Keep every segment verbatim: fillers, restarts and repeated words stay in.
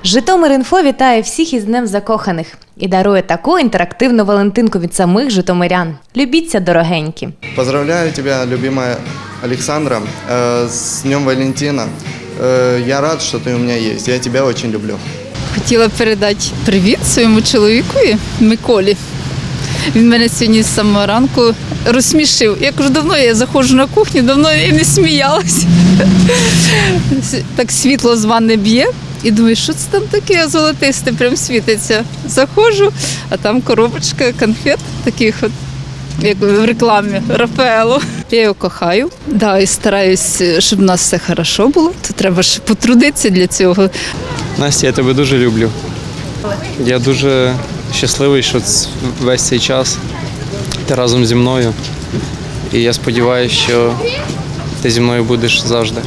Житомир.Інфо вітає всіх із Днем закоханих і дарує таку інтерактивну валентинку від самих житомирян. Любіться, дорогенькі! Поздравляю тебя, любимая Александра, э, с Днем Валентина. Э, я рад, что ты у меня есть. Я тебя очень люблю. Хотіла передати привіт своєму чоловікові Миколі. Він мене сьогодні з самого ранку розсмішив. Я кажу, давно я заходжу на кухню, давно я не сміялась. Так світло з ванни б'є. І думаю, що це там таке золотисте, прям світиться. Заходжу, а там коробочка конфет таких от, як в рекламі, Рафаело. Я його кохаю, да, і стараюсь, щоб у нас все хорошо було, то треба ж потрудитися для цього. Настя, я тебе дуже люблю. Я дуже щасливий, що весь цей час ти разом зі мною. І я сподіваюся, що ти зі мною будеш завжди.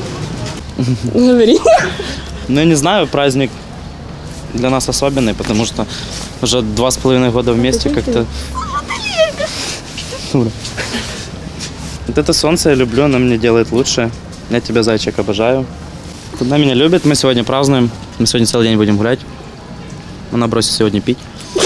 Ну, я не знаю, праздник для нас особенный, потому что уже два с половиной года вместе как-то... Вот это солнце я люблю, оно меня делает лучше. Я тебя, зайчик, обожаю. Она меня любит, мы сегодня празднуем, мы сегодня целый день будем гулять. Она бросит сегодня пить.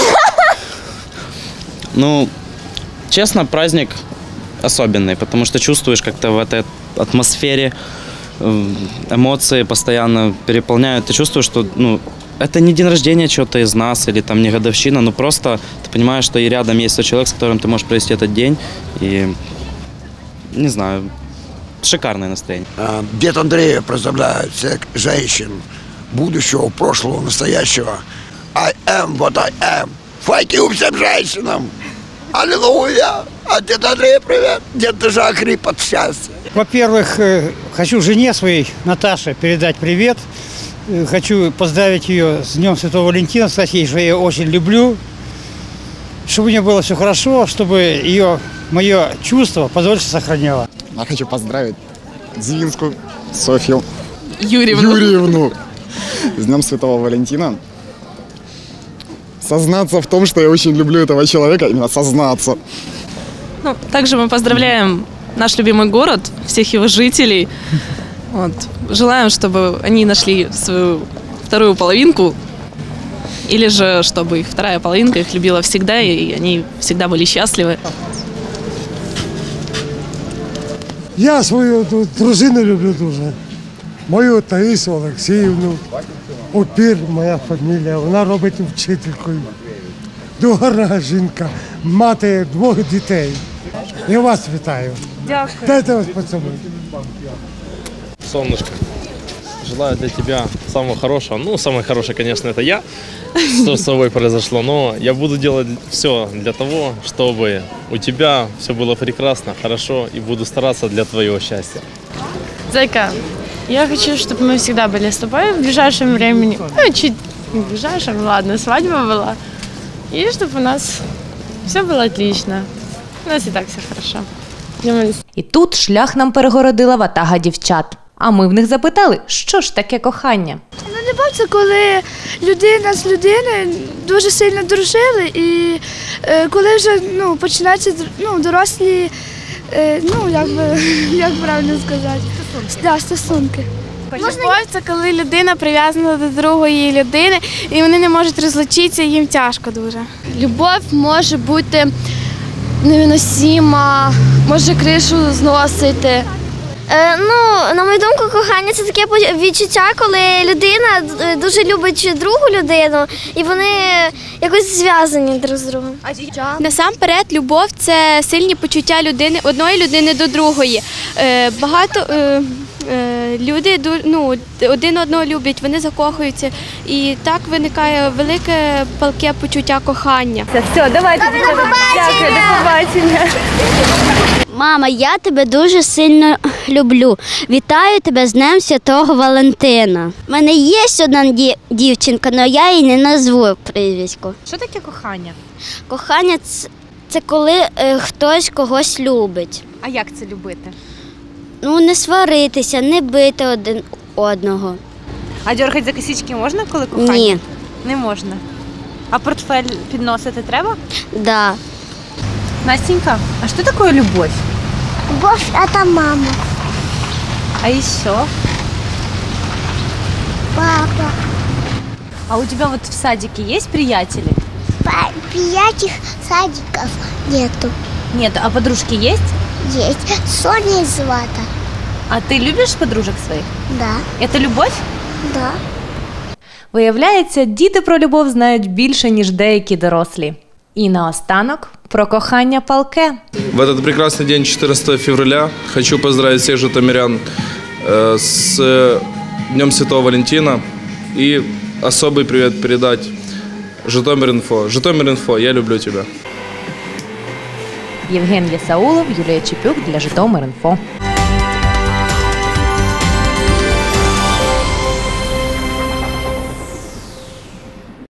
Ну, честно, праздник особенный, потому что чувствуешь как-то в этой атмосфере, эмоции постоянно переполняют. Ты чувствуешь, что ну, это не день рождения чего-то из нас или там не годовщина, но просто ты понимаешь, что и рядом есть тот человек, с которым ты можешь провести этот день. И, не знаю, шикарное настроение. Дед Андрей поздравляет всех женщин будущего, прошлого, настоящего. I am what I am. Fuck you всем женщинам. Аллилуйя. А дед Андрей, привет. Дед даже охрип от счастья. Во-первых, хочу жене своей, Наташе, передать привет. Хочу поздравить ее с Днем Святого Валентина, сказать ей, что я ее очень люблю. Чтобы у нее было все хорошо, чтобы ее, мое чувство подольше сохраняло. Я хочу поздравить Зинскую Софью Юрьевну. Юрьевну с Днем Святого Валентина. Сознаться в том, что я очень люблю этого человека, именно сознаться. Ну, также мы поздравляем наш любимый город, всех его жителей. Вот. Желаем, чтобы они нашли свою вторую половинку, или же чтобы их вторая половинка их любила всегда, и они всегда были счастливы. Я свою дружину люблю дуже. Мою Таїсу Олексіївну. Опір моя фамілія, вона робить вчителькою. Дорога жінка, мати двох дітей. Я вас вітаю. Дякую. Дайте вас поцілуй. Солнышко, желаю для тебя самого хорошего. Ну, самое хорошее, конечно, это я, что с тобой произошло. Но я буду делать все для того, чтобы у тебя все было прекрасно, хорошо. И буду стараться для твоего счастья. Зайка, я хочу, чтобы мы всегда были с тобой в ближайшем времени. Ну, чуть не в ближайшем, ладно, свадьба была. И чтобы у нас все было отлично. У нас и так все хорошо. І тут шлях нам перегородила ватага дівчат. А ми в них запитали, що ж таке кохання? Ну, любов – це коли людина з людиною дуже сильно дружили, і е, коли вже ну, починаються ну, дорослі, е, ну, як би, як правильно сказати, стосунки. Да, стосунки. Любов – це коли людина прив'язана до другої людини, і вони не можуть розлучитися, і їм тяжко дуже. Любов може бути невиносима, може кришу зносити. Е, ну, на мою думку, кохання – це таке відчуття, коли людина дуже любить другу людину, і вони якось зв'язані друг з другом. Насамперед, любов – це сильні почуття людини, одної людини до другої. Е, багато е, е, люди ну, один одного люблять, вони закохуються, і так виникає велике палке почуття кохання. Все, давайте. Дякую, до побачення. Мама, я тебе дуже сильно люблю. Вітаю тебе з Днем Святого Валентина. У мене є одна дівчинка, але я її не назву прізвисько. Що таке кохання? Кохання це, це коли е, хтось когось любить. А як це любити? Ну, не сваритися, не бити один одного. А дьоргати за косички можна, коли кохання? Ні. Не можна. А портфель підносити треба? Да. Настенька, а что такое любовь? Любовь – это мама. А еще? Папа. А у тебя вот в садике есть приятели? Приятных садиков нету. Нет, а подружки есть? Есть. Соня и Злата. А ты любишь подружек своих? Да. Это любовь? Да. Виявляється, діти про любов знають більше, ніж деякі дорослі. І наостанок про кохання палке. В этот прекрасный день, четырнадцатого февраля, хочу поздравить всех житомирян э, с Днем Святого Валентина и особый привет передать Житомир.Инфо. Житомир.Инфо, я люблю тебя. Євген Єсаулов, Юлія Чепюк для Житомир.Інфо.